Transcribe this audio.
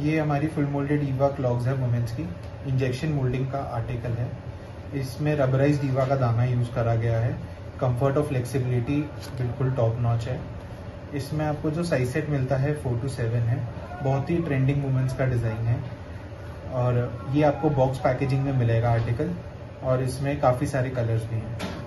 ये हमारी full moulded EVA clogs है वुमेन्स की, इंजेक्शन मोल्डिंग का आर्टिकल है। इसमें रबराइज्ड ईवा का दाना यूज़ करा गया है। कंफर्ट और फ्लेक्सिबिलिटी बिल्कुल टॉप नॉच है। इसमें आपको जो साइज सेट मिलता है 4 to 7 है। बहुत ही ट्रेंडिंग वुमेन्स का डिज़ाइन है और ये आपको बॉक्स पैकेजिंग में मिलेगा आर्टिकल, और इसमें काफ़ी सारे कलर्स भी हैं।